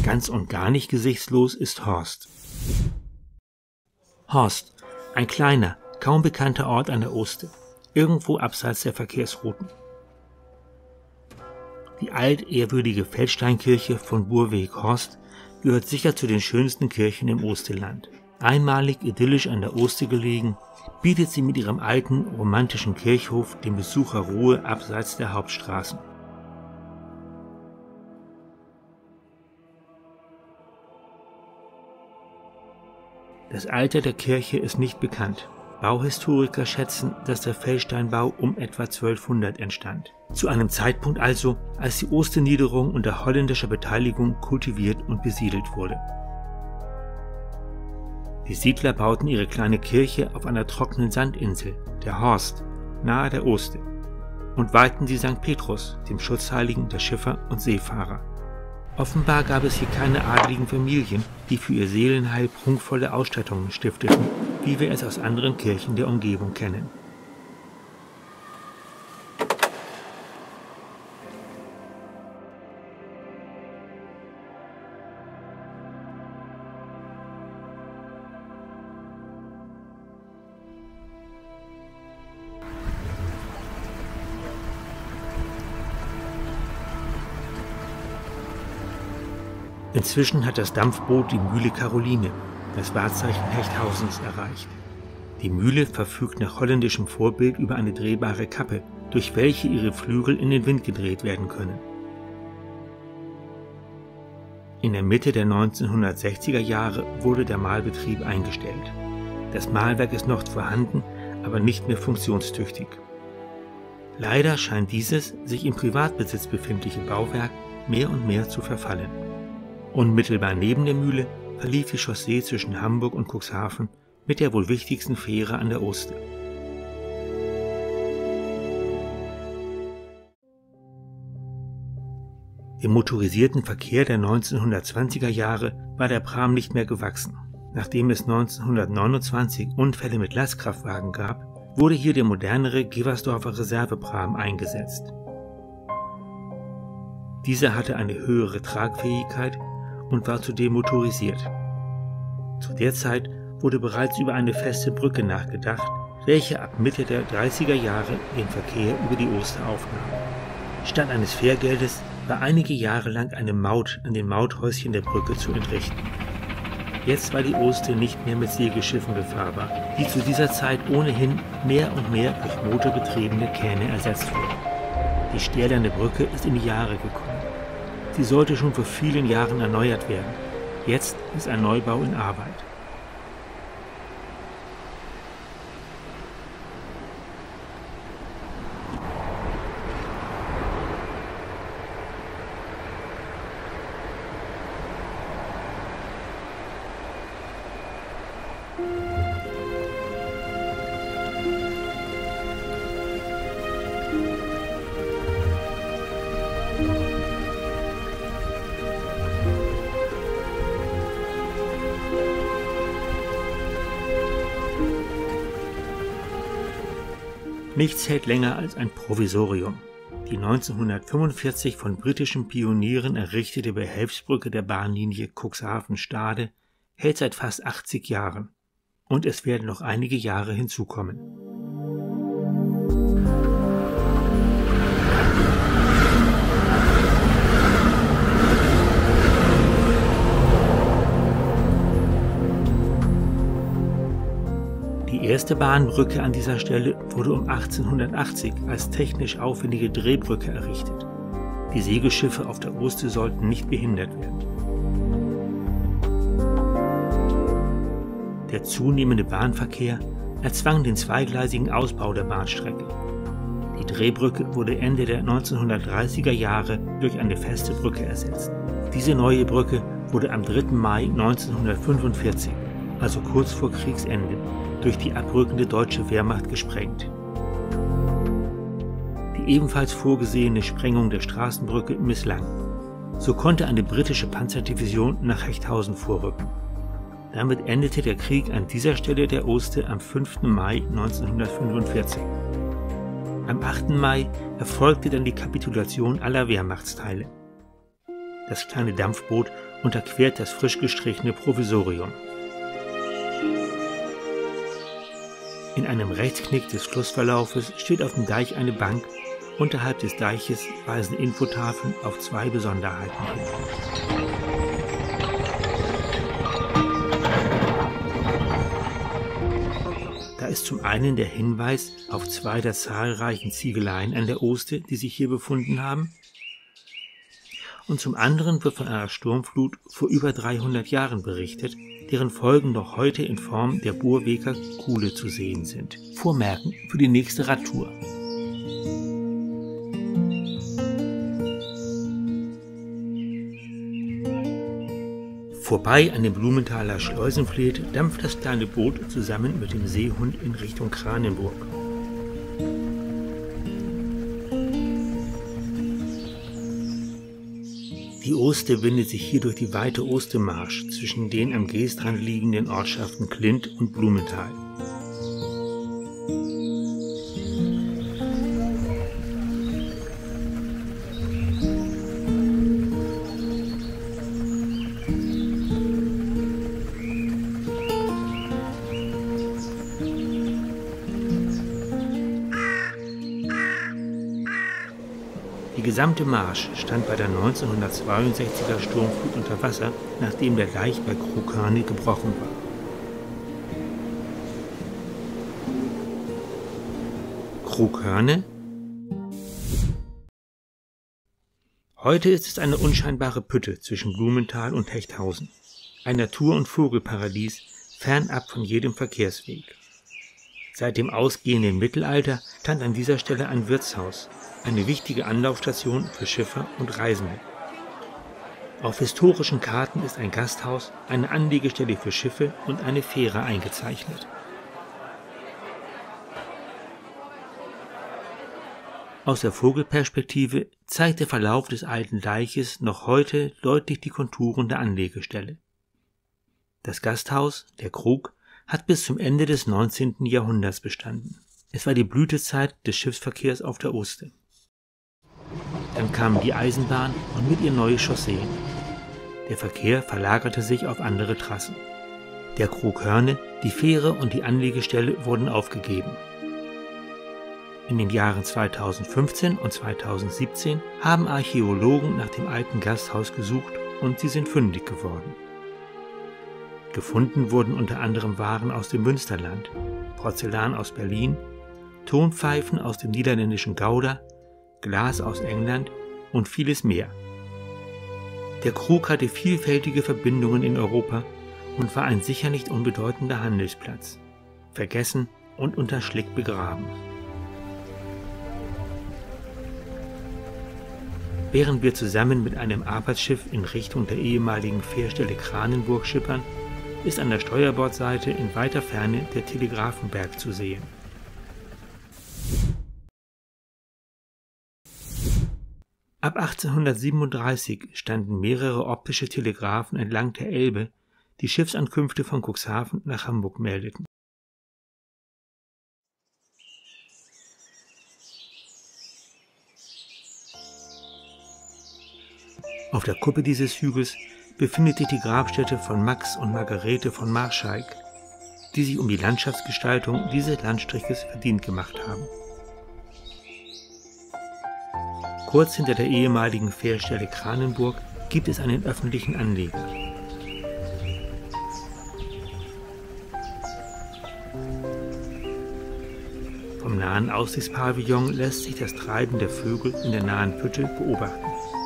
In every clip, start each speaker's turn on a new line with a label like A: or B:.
A: Ganz und gar nicht gesichtslos ist Horst. Horst, ein kleiner, kaum bekannter Ort an der Oste, irgendwo abseits der Verkehrsrouten. Die altehrwürdige Feldsteinkirche von Burweg-Horst gehört sicher zu den schönsten Kirchen im Osteland. Einmalig idyllisch an der Oste gelegen, bietet sie mit ihrem alten, romantischen Kirchhof dem Besucher Ruhe abseits der Hauptstraßen. Das Alter der Kirche ist nicht bekannt. Bauhistoriker schätzen, dass der Feldsteinbau um etwa 1200 entstand. Zu einem Zeitpunkt also, als die Osterniederung unter holländischer Beteiligung kultiviert und besiedelt wurde. Die Siedler bauten ihre kleine Kirche auf einer trockenen Sandinsel, der Horst, nahe der Oste, und weihten sie St. Petrus, dem Schutzheiligen der Schiffer und Seefahrer. Offenbar gab es hier keine adligen Familien, die für ihr Seelenheil prunkvolle Ausstattungen stifteten, wie wir es aus anderen Kirchen der Umgebung kennen. Inzwischen hat das Dampfboot die Mühle Caroline, das Wahrzeichen Hechthausens, erreicht. Die Mühle verfügt nach holländischem Vorbild über eine drehbare Kappe, durch welche ihre Flügel in den Wind gedreht werden können. In der Mitte der 1960er Jahre wurde der Mahlbetrieb eingestellt. Das Mahlwerk ist noch vorhanden, aber nicht mehr funktionstüchtig. Leider scheint dieses sich im Privatbesitz befindliche Bauwerk mehr und mehr zu verfallen. Unmittelbar neben der Mühle verlief die Chaussee zwischen Hamburg und Cuxhaven mit der wohl wichtigsten Fähre an der Oste. Im motorisierten Verkehr der 1920er Jahre war der Pram nicht mehr gewachsen. Nachdem es 1929 Unfälle mit Lastkraftwagen gab, wurde hier der modernere Geversdorfer Reservepram eingesetzt. Dieser hatte eine höhere Tragfähigkeit und war zudem motorisiert. Zu der Zeit wurde bereits über eine feste Brücke nachgedacht, welche ab Mitte der 30er Jahre den Verkehr über die Oster aufnahm. Statt eines Fährgeldes war einige Jahre lang eine Maut an den Mauthäuschen der Brücke zu entrichten. Jetzt war die Oster nicht mehr mit Segelschiffen befahrbar, die zu dieser Zeit ohnehin mehr und mehr durch motorgetriebene Kähne ersetzt wurden. Die stählerne Brücke ist in die Jahre gekommen. Sie sollte schon vor vielen Jahren erneuert werden. Jetzt ist ein Neubau in Arbeit. Nichts hält länger als ein Provisorium. Die 1945 von britischen Pionieren errichtete Behelfsbrücke der Bahnlinie Cuxhaven-Stade hält seit fast 80 Jahren. Und es werden noch einige Jahre hinzukommen. Die erste Bahnbrücke an dieser Stelle wurde um 1880 als technisch aufwendige Drehbrücke errichtet. Die Segelschiffe auf der Oste sollten nicht behindert werden. Der zunehmende Bahnverkehr erzwang den zweigleisigen Ausbau der Bahnstrecke. Die Drehbrücke wurde Ende der 1930er Jahre durch eine feste Brücke ersetzt. Diese neue Brücke wurde am 3. Mai 1945, also kurz vor Kriegsende, durch die abrückende deutsche Wehrmacht gesprengt. Die ebenfalls vorgesehene Sprengung der Straßenbrücke misslang. So konnte eine britische Panzerdivision nach Hechthausen vorrücken. Damit endete der Krieg an dieser Stelle der Oste am 5. Mai 1945. Am 8. Mai erfolgte dann die Kapitulation aller Wehrmachtsteile. Das kleine Dampfboot unterquert das frisch gestrichene Provisorium. In einem Rechtsknick des Flussverlaufes steht auf dem Deich eine Bank. Unterhalb des Deiches weisen Infotafeln auf zwei Besonderheiten hin. Da ist zum einen der Hinweis auf zwei der zahlreichen Ziegeleien an der Oste, die sich hier befunden haben, und zum anderen wird von einer Sturmflut vor über 300 Jahren berichtet, deren Folgen noch heute in Form der Burweker Kuhle zu sehen sind. Vormerken für die nächste Radtour. Vorbei an dem Blumenthaler Schleusenfleet dampft das kleine Boot zusammen mit dem Seehund in Richtung Kranenburg. Die Oste windet sich hier durch die weite Ostemarsch zwischen den am Geestrand liegenden Ortschaften Klint und Blumenthal. Die gesamte Marsch stand bei der 1962er Sturmflut unter Wasser, nachdem der Deich bei Krughörne gebrochen war. Krughörne? Heute ist es eine unscheinbare Pütte zwischen Blumenthal und Hechthausen. Ein Natur- und Vogelparadies, fernab von jedem Verkehrsweg. Seit dem ausgehenden Mittelalter stand an dieser Stelle ein Wirtshaus, eine wichtige Anlaufstation für Schiffer und Reisende. Auf historischen Karten ist ein Gasthaus, eine Anlegestelle für Schiffe und eine Fähre eingezeichnet. Aus der Vogelperspektive zeigt der Verlauf des alten Deiches noch heute deutlich die Konturen der Anlegestelle. Das Gasthaus, der Krug, hat bis zum Ende des 19. Jahrhunderts bestanden. Es war die Blütezeit des Schiffsverkehrs auf der Oste. Dann kamen die Eisenbahn und mit ihr neue Chausseen. Der Verkehr verlagerte sich auf andere Trassen. Der Krughörne, die Fähre und die Anlegestelle wurden aufgegeben. In den Jahren 2015 und 2017 haben Archäologen nach dem alten Gasthaus gesucht und sie sind fündig geworden. Gefunden wurden unter anderem Waren aus dem Münsterland, Porzellan aus Berlin, Tonpfeifen aus dem niederländischen Gouda, Glas aus England und vieles mehr. Der Krug hatte vielfältige Verbindungen in Europa und war ein sicher nicht unbedeutender Handelsplatz, vergessen und unter Schlick begraben. Während wir zusammen mit einem Arbeitsschiff in Richtung der ehemaligen Fährstelle Kranenburg schippern, ist an der Steuerbordseite in weiter Ferne der Telegrafenberg zu sehen. Ab 1837 standen mehrere optische Telegraphen entlang der Elbe, die Schiffsankünfte von Cuxhaven nach Hamburg meldeten. Auf der Kuppe dieses Hügels befindet sich die Grabstätte von Max und Margarete von Marscheik, die sich um die Landschaftsgestaltung dieses Landstriches verdient gemacht haben. Kurz hinter der ehemaligen Fährstelle Kranenburg gibt es einen öffentlichen Anleger. Vom nahen Aussichtspavillon lässt sich das Treiben der Vögel in der nahen Pütte beobachten.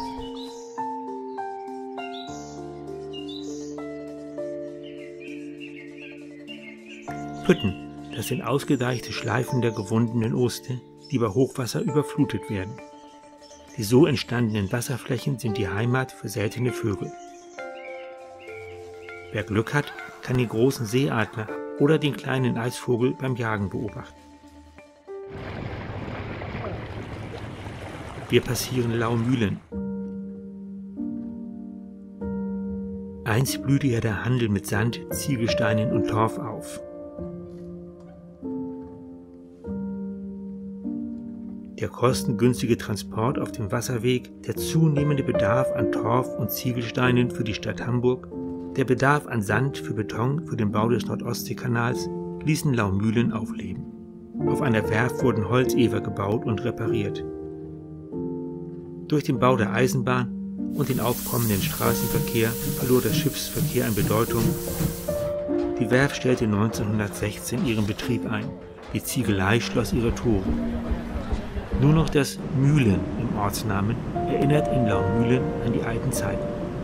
A: Pütten, das sind ausgedeichte Schleifen der gewundenen Oste, die bei Hochwasser überflutet werden. Die so entstandenen Wasserflächen sind die Heimat für seltene Vögel. Wer Glück hat, kann den großen Seeadler oder den kleinen Eisvogel beim Jagen beobachten. Wir passieren Laumühlen. Einst blühte ja der Handel mit Sand, Ziegelsteinen und Torf auf. Der kostengünstige Transport auf dem Wasserweg, der zunehmende Bedarf an Torf und Ziegelsteinen für die Stadt Hamburg, der Bedarf an Sand für Beton für den Bau des Nordostseekanals ließen Laumühlen aufleben. Auf einer Werft wurden Holzever gebaut und repariert. Durch den Bau der Eisenbahn und den aufkommenden Straßenverkehr verlor der Schiffsverkehr an Bedeutung. Die Werft stellte 1916 ihren Betrieb ein. Die Ziegelei schloss ihre Tore. Nur noch das Mühlen im Ortsnamen erinnert in Laumühlen an die alten Zeiten.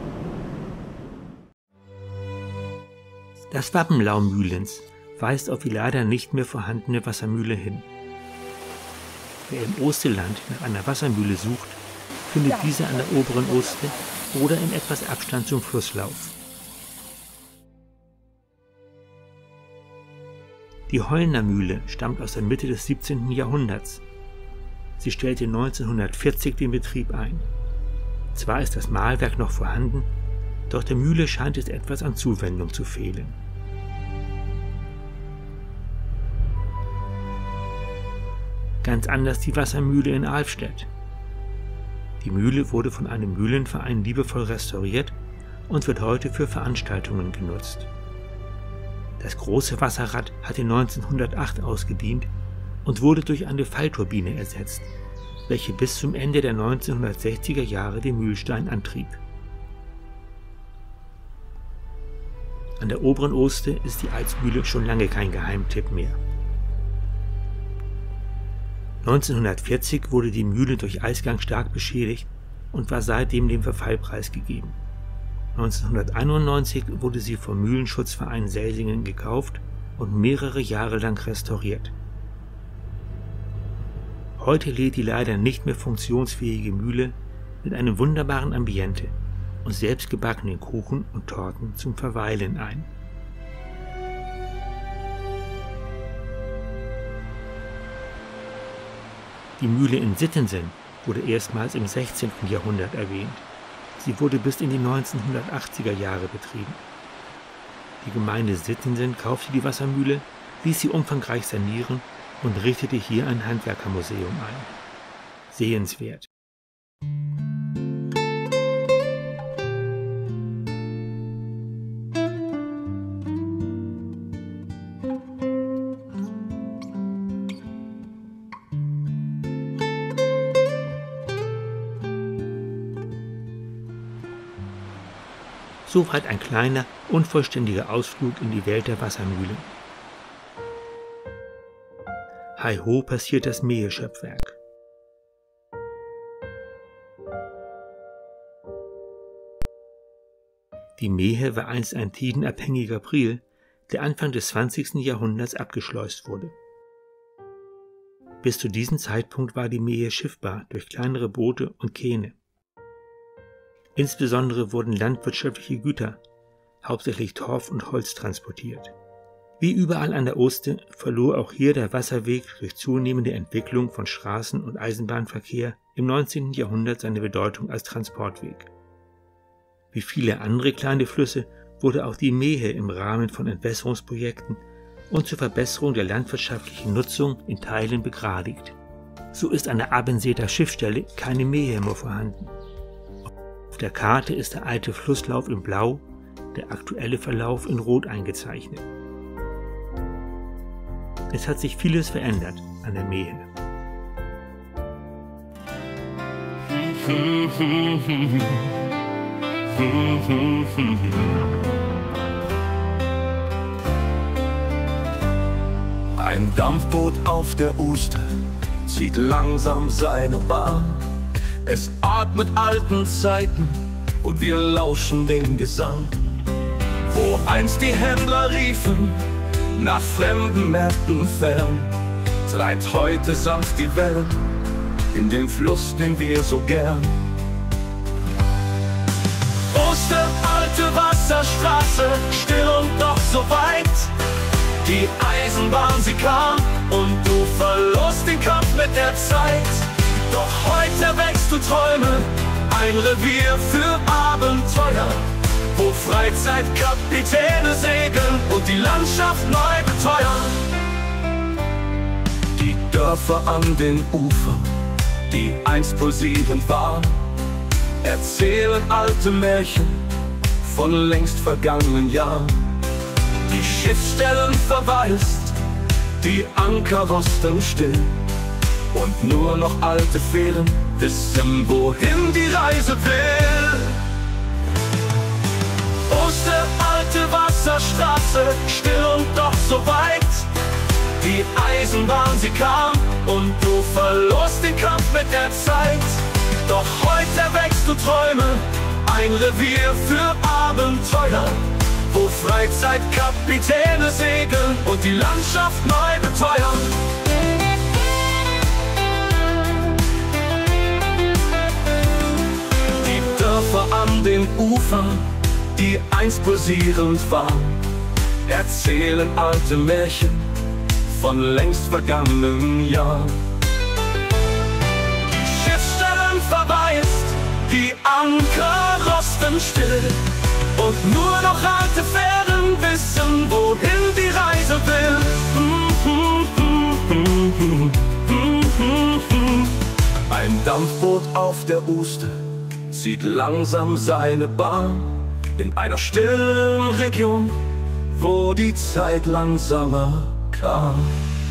A: Das Wappen Laumühlens weist auf die leider nicht mehr vorhandene Wassermühle hin. Wer im Osteland nach einer Wassermühle sucht, findet diese an der oberen Oste oder in etwas Abstand zum Flusslauf. Die Hollner Mühle stammt aus der Mitte des 17. Jahrhunderts. Sie stellte 1940 den Betrieb ein. Zwar ist das Mahlwerk noch vorhanden, doch der Mühle scheint es etwas an Zuwendung zu fehlen. Ganz anders die Wassermühle in Alfstedt. Die Mühle wurde von einem Mühlenverein liebevoll restauriert und wird heute für Veranstaltungen genutzt. Das große Wasserrad hatte 1908 ausgedient und wurde durch eine Fallturbine ersetzt, welche bis zum Ende der 1960er Jahre den Mühlstein antrieb. An der oberen Oste ist die Alsmühle schon lange kein Geheimtipp mehr. 1940 wurde die Mühle durch Eisgang stark beschädigt und war seitdem dem Verfall preisgegeben. 1991 wurde sie vom Mühlenschutzverein Selsingen gekauft und mehrere Jahre lang restauriert. Heute lädt die leider nicht mehr funktionsfähige Mühle mit einem wunderbaren Ambiente und selbstgebackenen Kuchen und Torten zum Verweilen ein. Die Mühle in Sittensen wurde erstmals im 16. Jahrhundert erwähnt. Sie wurde bis in die 1980er Jahre betrieben. Die Gemeinde Sittensen kaufte die Wassermühle, ließ sie umfangreich sanieren und richtete hier ein Handwerkermuseum ein. Sehenswert. Soweit ein kleiner, unvollständiger Ausflug in die Welt der Wassermühlen. Heiho passiert das Meheschöpfwerk. Die Mehe war einst ein tidenabhängiger Priel, der Anfang des 20. Jahrhunderts abgeschleust wurde. Bis zu diesem Zeitpunkt war die Mehe schiffbar durch kleinere Boote und Kähne. Insbesondere wurden landwirtschaftliche Güter, hauptsächlich Torf und Holz, transportiert. Wie überall an der Oste verlor auch hier der Wasserweg durch zunehmende Entwicklung von Straßen- und Eisenbahnverkehr im 19. Jahrhundert seine Bedeutung als Transportweg. Wie viele andere kleine Flüsse wurde auch die Mehe im Rahmen von Entwässerungsprojekten und zur Verbesserung der landwirtschaftlichen Nutzung in Teilen begradigt. So ist an der Abenseter Schiffsstelle keine Mehe mehr vorhanden. Auf der Karte ist der alte Flusslauf in Blau, der aktuelle Verlauf in Rot eingezeichnet. Es hat sich vieles verändert an der Mehe.
B: Ein Dampfboot auf der Oste zieht langsam seine Bahn. Es atmet alten Zeiten und wir lauschen dem Gesang. Wo einst die Händler riefen, nach fremden Märkten fern, treibt heute sanft die Welt in den Fluss, den wir so gern. Oster, alte Wasserstraße, still und doch so weit. Die Eisenbahn, sie kam und du verlorst den Kampf mit der Zeit. Doch heute wächst du Träume, ein Revier für Abenteuer, wo Freizeitkapitäne segeln und die Landschaft neu beteuern. Die Dörfer an den Ufern die einst pulsierend war, erzählen alte Märchen von längst vergangenen Jahren. Die Schiffsstellen verwaist, die Anker rosten still, und nur noch alte Fähren wissen, wohin die Reise will. Oster, alte Wasserstraße, still und doch so weit. Die Eisenbahn, sie kam und du verlorst den Kampf mit der Zeit. Doch heute erweckst du Träume, ein Revier für Abenteuer, wo Freizeitkapitäne segeln und die Landschaft neu beteuern. Die Dörfer an den Ufern, die einst pulsierend waren, erzählen alte Märchen von längst vergangenen Jahren. Die Schiffsstellen verwaist, die Anker rosten still, und nur noch alte Fähren wissen, wohin die Reise will. Ein Dampfboot auf der Uste zieht langsam seine Bahn in einer stillen Region, wo die Zeit langsamer kam.